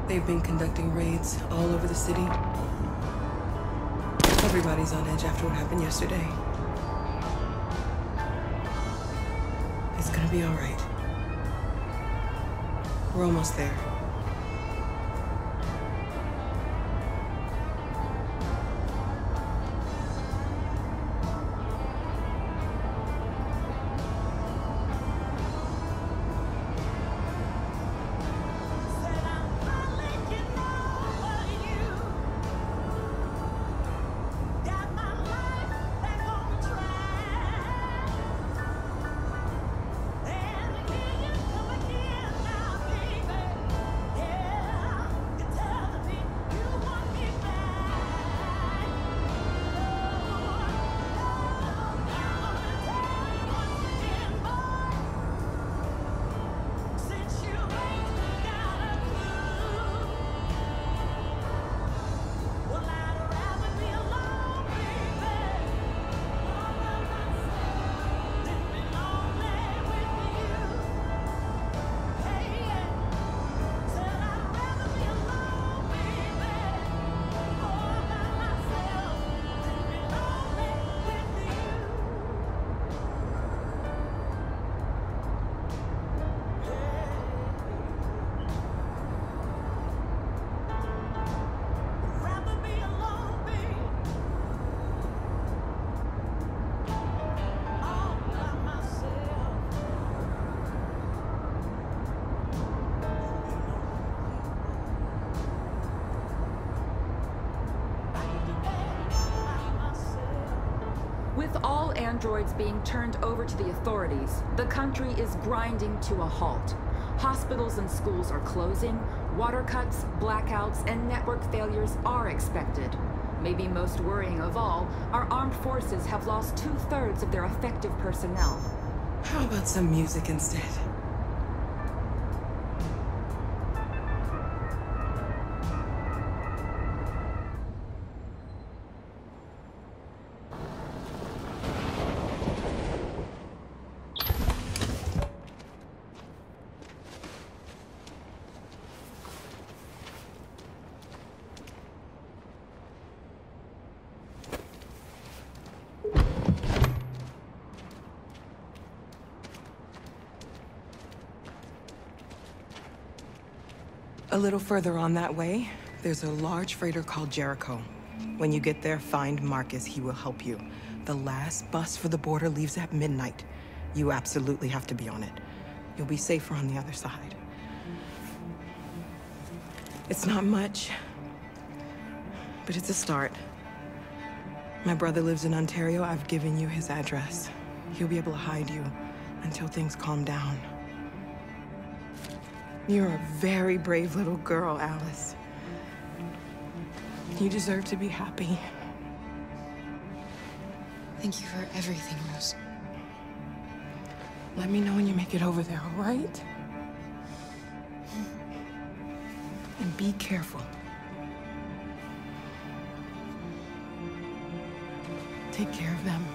They've been conducting raids all over the city. Everybody's on edge after what happened yesterday. It's gonna be all right. We're almost there. With all androids being turned over to the authorities, the country is grinding to a halt. Hospitals and schools are closing, water cuts, blackouts, and network failures are expected. Maybe most worrying of all, our armed forces have lost 2/3 of their effective personnel. How about some music instead? A little further on that way, there's a large freighter called Jericho. When you get there, find Marcus. He will help you. The last bus for the border leaves at midnight. You absolutely have to be on it. You'll be safer on the other side. It's not much, but it's a start. My brother lives in Ontario. I've given you his address. He'll be able to hide you until things calm down. You're a very brave little girl, Alice. You deserve to be happy. Thank you for everything, Rose. Let me know when you make it over there, all right? And be careful. Take care of them.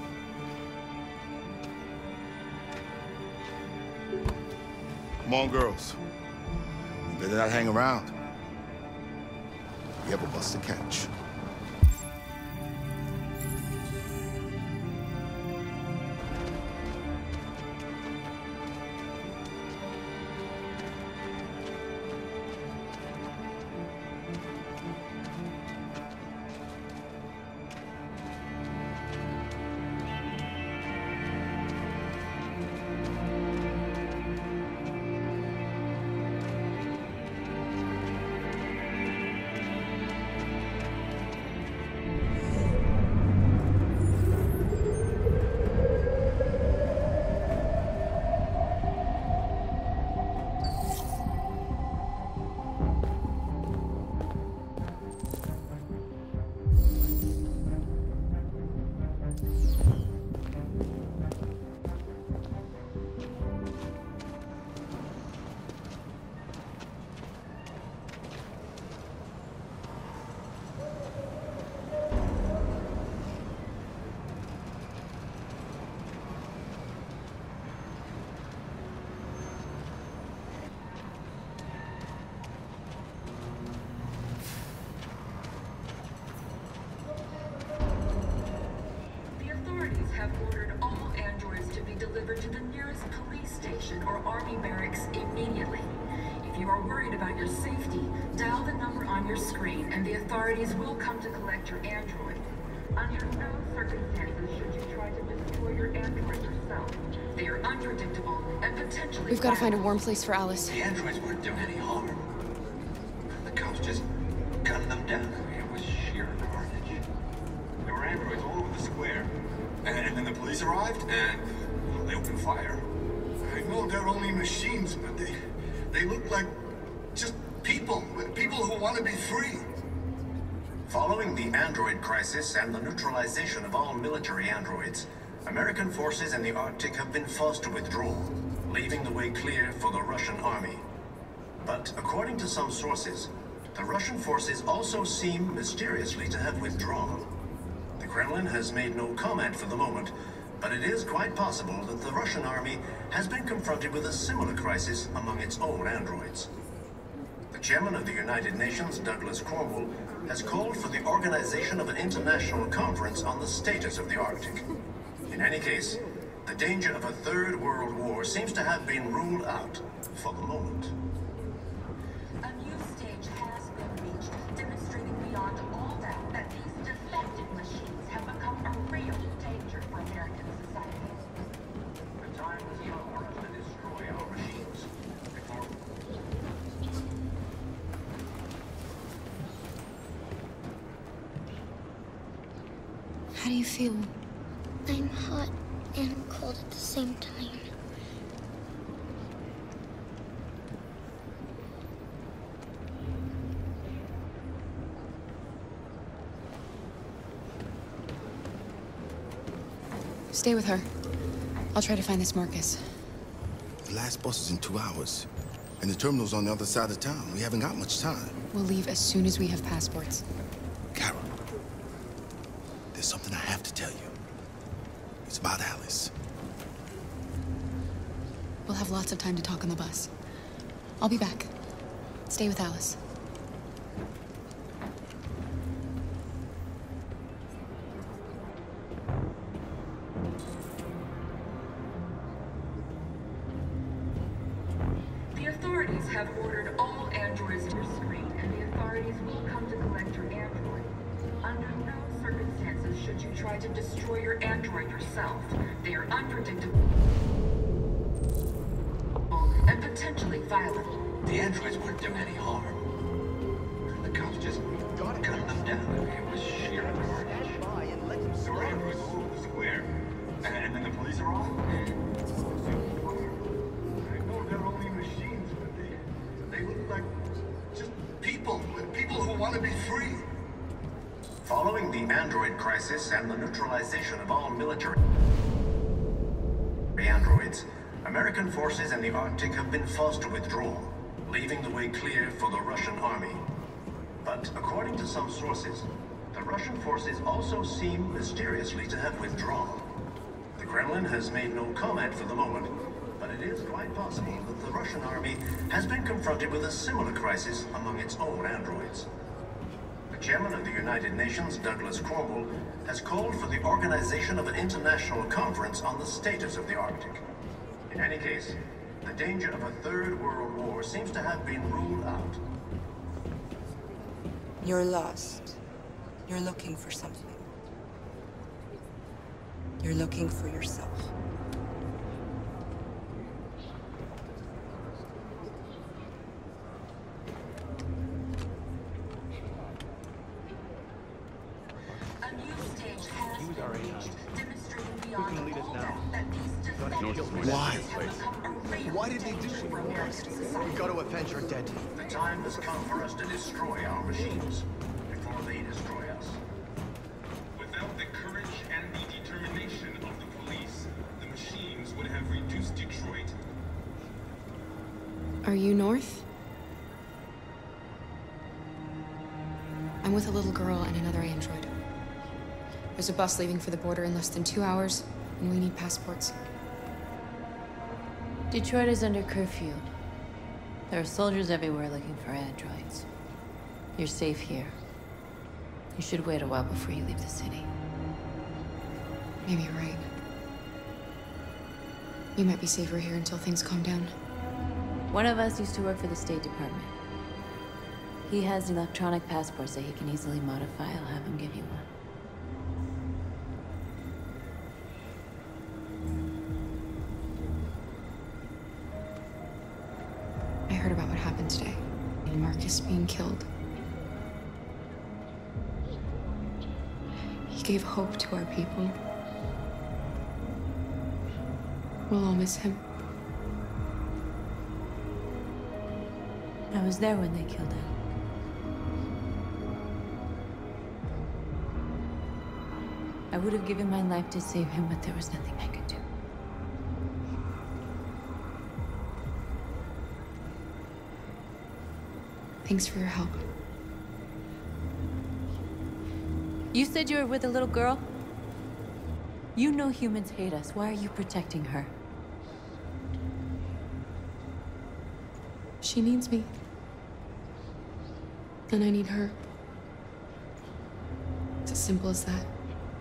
Come on, girls. You better not hang around. We have a bus to catch. you are worried about your safety, dial the number on your screen and the authorities will come to collect your android. Under no circumstances should you try to destroy your android yourself. They are unpredictable and potentially— We've got to find a warm place for Alice. The androids weren't doing any harm. The cops just gunned them down. It was sheer carnage. There were androids all over the square. And then the police arrived, and well, they opened fire. I know they're only machines, but they look like just people who want to be free. Following the android crisis and the neutralization of all military androids, American forces in the Arctic have been forced to withdraw, leaving the way clear for the Russian army. But according to some sources, the Russian forces also seem mysteriously to have withdrawn. The Kremlin has made no comment for the moment, but it is quite possible that the Russian army has been confronted with a similar crisis among its own androids. The chairman of the United Nations, Douglas Cornwall, has called for the organization of an international conference on the status of the Arctic. In any case, the danger of a third world war seems to have been ruled out for the moment. A new stage has been reached, demonstrating beyond all doubt that these defective machines have become a real danger for American society. The time has come for us to destroy our machines before— How do you feel? I'm hot and cold at the same time. Stay with her. I'll try to find this Marcus. The last bus is in 2 hours. And the terminal's on the other side of town. We haven't got much time. We'll leave as soon as we have passports. Carol, there's something I have to tell you. It's about Alice. We'll have lots of time to talk on the bus. I'll be back. Stay with Alice. The authorities have ordered all androids to your screen, and the authorities will come to collect your android. Under no circumstances should you try to destroy your android yourself. They are unpredictable and potentially violent. The androids weren't doing any harm. The cops just gunned them down. It was sheer carnage. There were androids all over the square. And then the police arrived. I know they're only machines, but they look like just people who want to be free. Following the android crisis and the neutralization of all military androids, American forces in the Arctic have been forced to withdraw, leaving the way clear for the Russian army. But according to some sources, the Russian forces also seem mysteriously to have withdrawn. The Kremlin has made no comment for the moment, but it is quite possible that the Russian army has been confronted with a similar crisis among its own androids. The chairman of the United Nations, Douglas Cornwall, has called for the organization of an international conference on the status of the Arctic. In any case, the danger of a third world war seems to have been ruled out. You're lost. You're looking for something. You're looking for yourself. A new stage has been reached, demonstrating beyond all doubt that these defective Why? machines have become a real Why did they do danger it? for American society. We've got to avenge our dead. The time has come for us to destroy our machines before they destroy us. Without the courage and the determination of the police, the machines would have reduced Detroit. Are you north? I'm with a little girl and another android. There's a bus leaving for the border in less than 2 hours, and we need passports. Detroit is under curfew. There are soldiers everywhere looking for androids. You're safe here. You should wait a while before you leave the city. Maybe you're right. You might be safer here until things calm down. One of us used to work for the State Department. He has electronic passports that he can easily modify. I'll have him give you one. I heard about what happened today. And Marcus being killed. He gave hope to our people. We'll all miss him. I was there when they killed him. I would have given my life to save him, but there was nothing I could do. Thanks for your help. You said you were with a little girl? You know humans hate us. Why are you protecting her? She needs me. And I need her. It's as simple as that.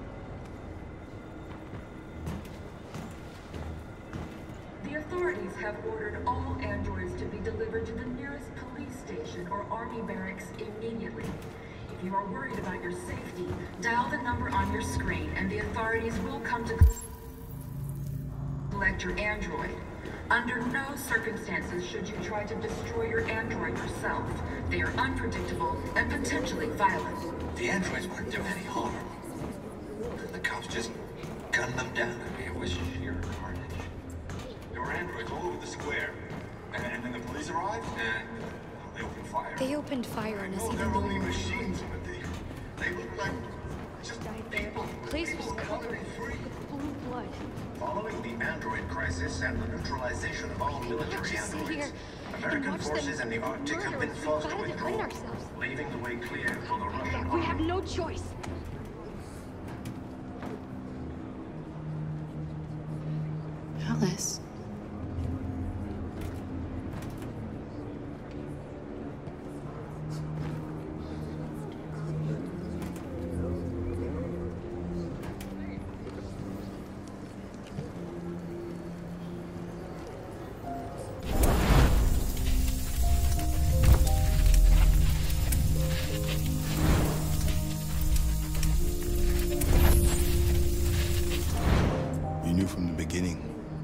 The authorities have ordered all androids to be delivered to the nearest police station or army barracks immediately. If you are worried about your safety, dial the number on your screen and the authorities will come to collect your android. Under no circumstances should you try to destroy your android yourself. They are unpredictable and potentially violent. The androids weren't doing any harm. The cops just gunned them down. I mean, it was sheer carnage. There were androids all over the square. And then the police arrived, and they opened fire. They opened fire on us No, even they're though only we were machines, but they look like just people. The place was People covered running free. with blue blood. Following the android crisis and the neutralization of all military just sit here androids, and American watch them forces in the Arctic have murder been us. We've forced to gotta defend withdraw, ourselves. leaving the way clear for the Russian We have army. no choice. Alice. You knew from the beginning.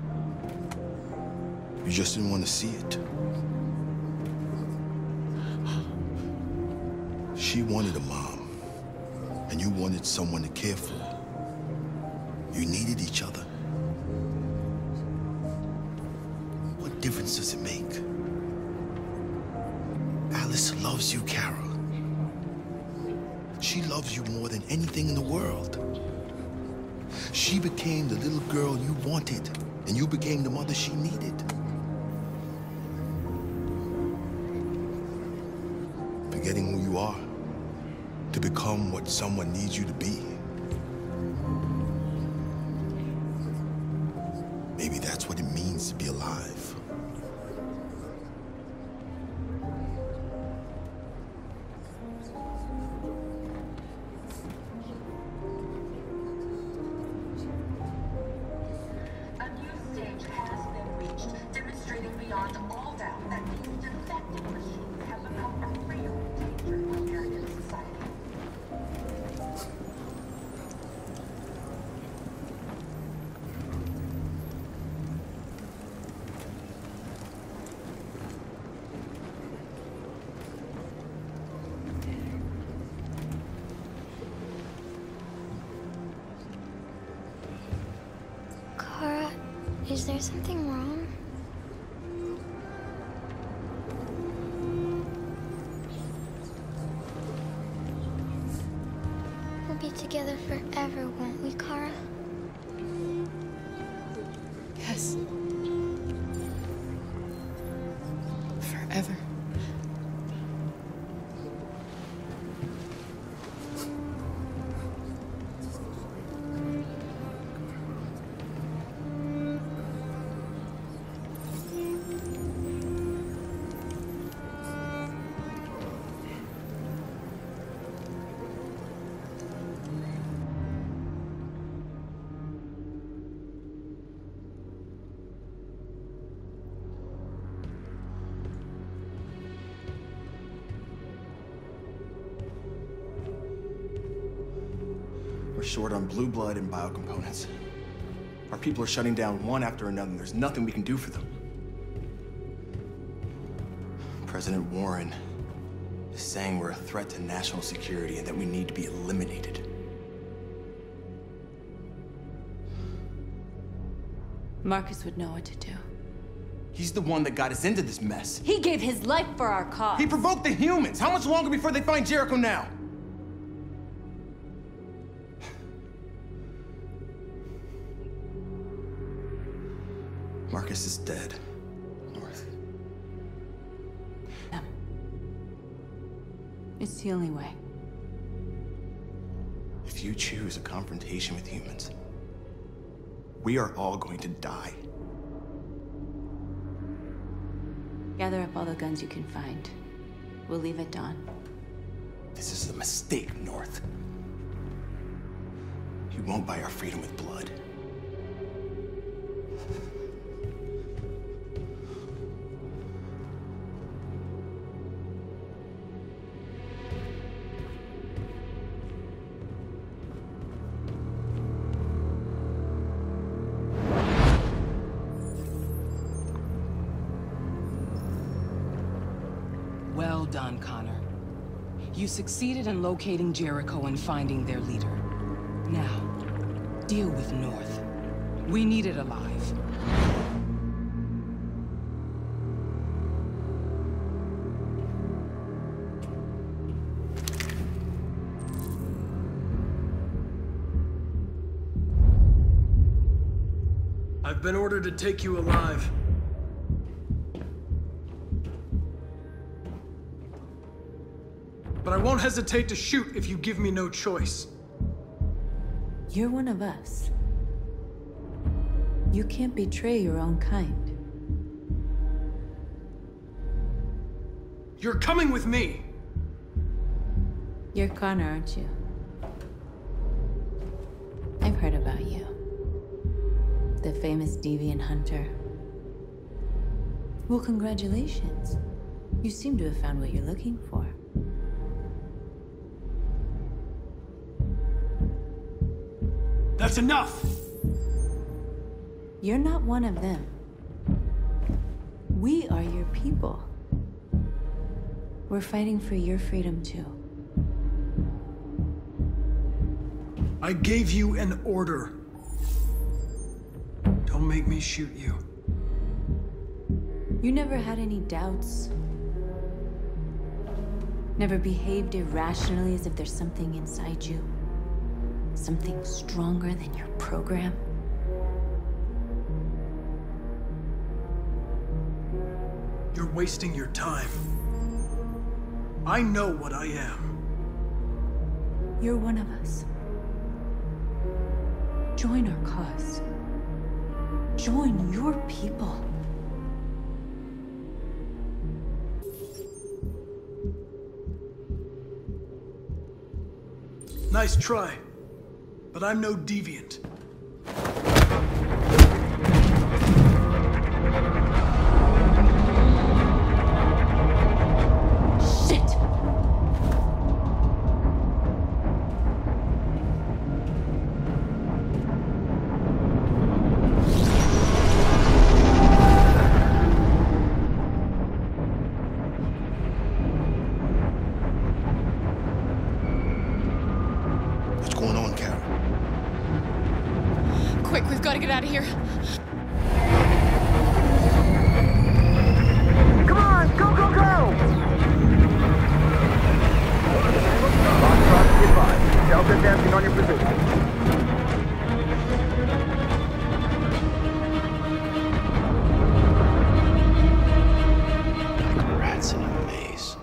You just didn't want to see it. She wanted a mom, and you wanted someone to care for. You needed each other. What difference does it make? Alice loves you, Kara. She loves you more than anything in the world. She became the little girl you wanted, and you became the mother she needed. Forgetting who you are to become what someone needs you to be. Maybe that's what it means to be alive. A new stage has been reached, demonstrating beyond all doubt that these defective machines have become a real danger to American society. Kara, is there something wrong? We'll be together forever, won't we, Kara? Yes. Forever. short on blue blood and biocomponents. Our people are shutting down one after another, and there's nothing we can do for them. President Warren is saying we're a threat to national security and that we need to be eliminated. Marcus would know what to do. He's the one that got us into this mess. He gave his life for our cause. He provoked the humans. How much longer before they find Jericho now? Marcus is dead, North. No. It's the only way. If you choose a confrontation with humans, we are all going to die. Gather up all the guns you can find. We'll leave at dawn. This is a mistake, North. You won't buy our freedom with blood. Well done, Connor. You succeeded in locating Jericho and finding their leader. Now, deal with North. We need it alive. I've been ordered to take you alive. But I won't hesitate to shoot if you give me no choice. You're one of us. You can't betray your own kind. You're coming with me! You're Connor, aren't you? I've heard about you. The famous deviant hunter. Well, congratulations. You seem to have found what you're looking for. That's enough! You're not one of them. We are your people. We're fighting for your freedom too. I gave you an order. Don't make me shoot you. You never had any doubts. Never behaved irrationally as if there's something inside you. Something stronger than your program. You're wasting your time. I know what I am. You're one of us. Join our cause. Join your people. Nice try, but I'm no deviant. Quick, we've got to get out of here. Come on, go, go, go! Foxtrot, advised. Delta advancing on your position. Rats in a maze.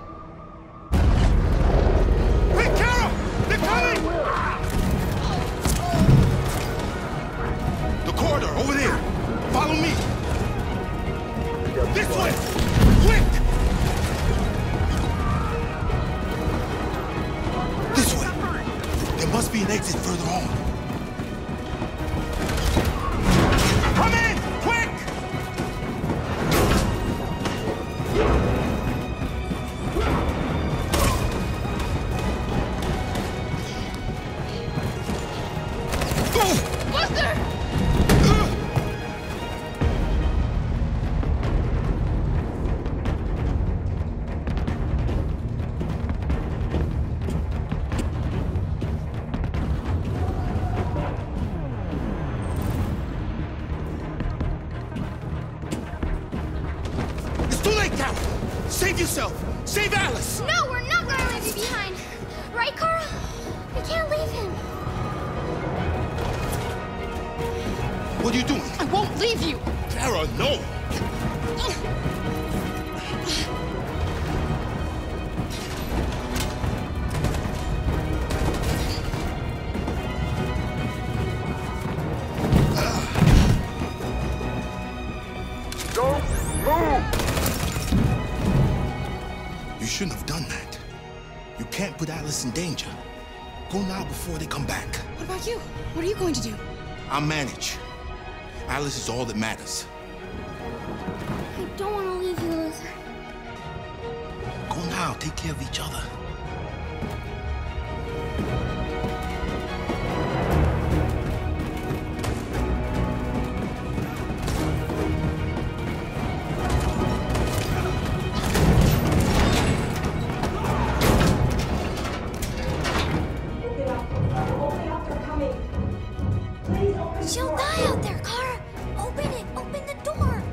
Hey, Carol! They're coming! The corridor, over there. Follow me. This way! Quick! This way. There must be an exit further on. Come in! Quick! Save yourself! Save Alice! No, we're not gonna leave you behind. Right, Kara? We can't leave him. What are you doing? I won't leave you! Kara, no! Don't move! You shouldn't have done that. You can't put Alice in danger. Go now before they come back. What about you? What are you going to do? I'll manage. Alice is all that matters. I don't want to leave you, Luther. Go now, take care of each other. She'll die out there, Kara. Open it. Open the door.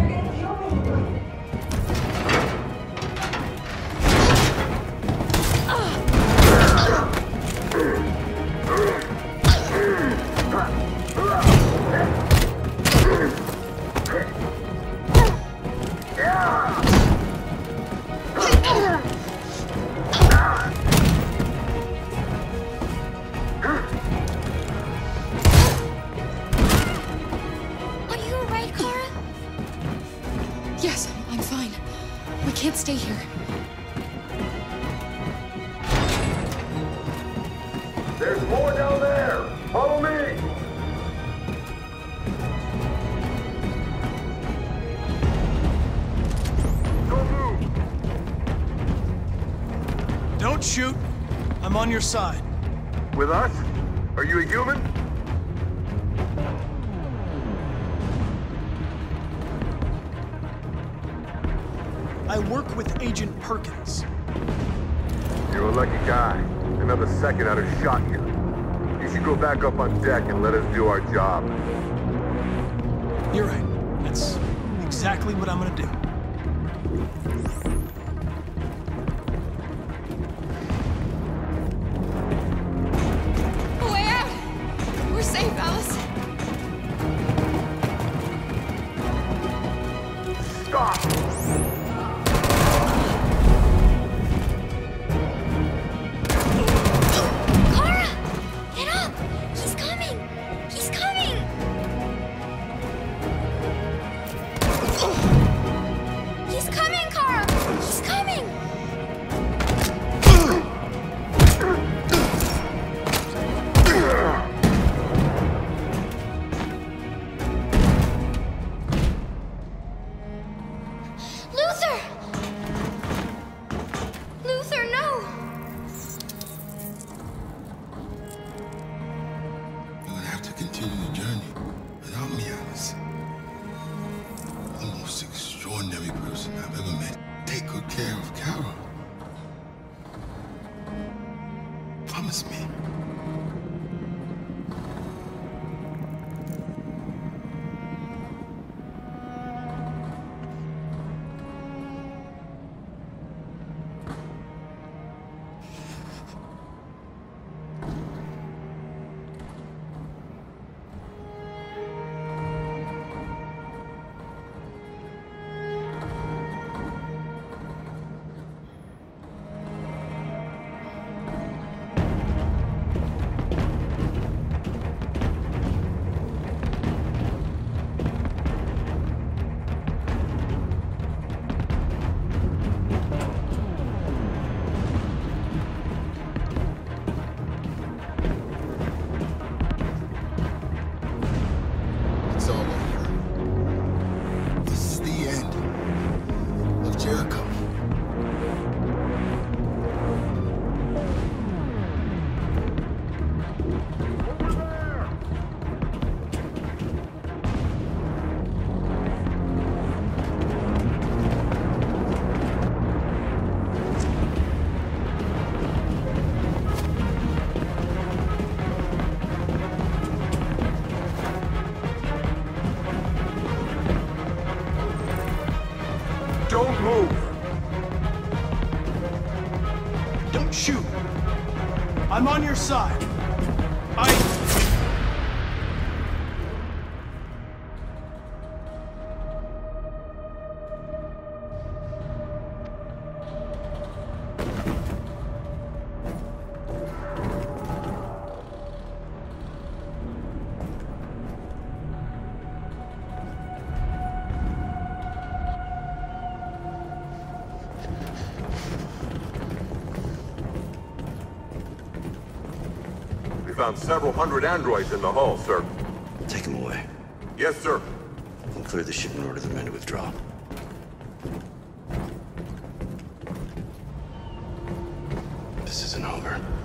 Are you alright, Kara? Yes, I'm fine. We can't stay here. There's more down there! Follow me! Don't move! Don't shoot. I'm on your side. With us? Are you a human? I work with Agent Perkins. You're a lucky guy. Another second I'd have shot you. You should go back up on deck and let us do our job. You're right. That's exactly what I'm gonna do. A way out! We're safe, Alice. Stop! Kara! Get up! He's coming! He's coming! He's coming, Kara! He's coming! Luther! Luther, no! You're gonna have to continue the journey without me, Alice. You're the most extraordinary person I've ever met. Take good care of Carol. Promise me. Shoot! I'm on your side. Found several hundred androids in the hull, sir. Take them away. Yes, sir. And clear the ship and order the men to withdraw. This isn't over.